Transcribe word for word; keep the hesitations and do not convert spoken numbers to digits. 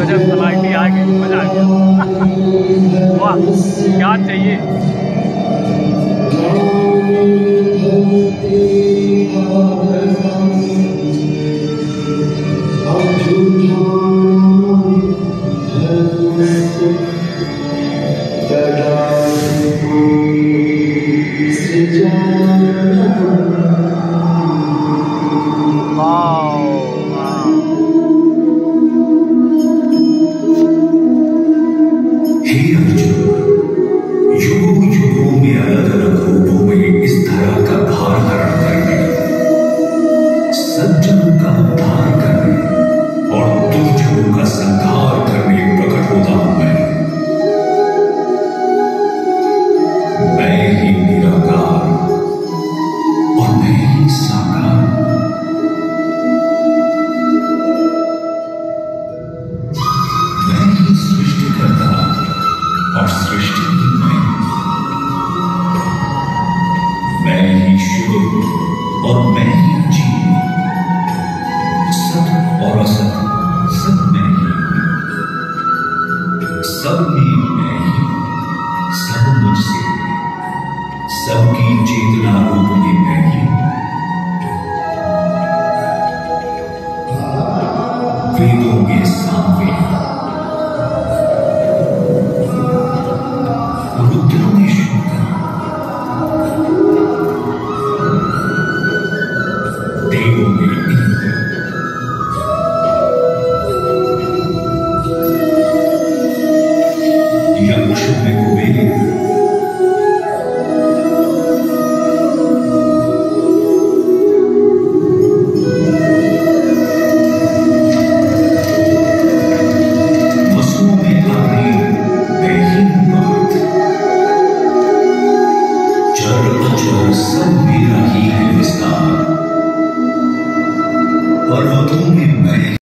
गजब क्वालिटी आ गई, मजा आ गया। वाह क्या चाहिए। सज्जनों का उद्धार करने और दुर्जनों का संहार करने प्रकट होता हूं मैं।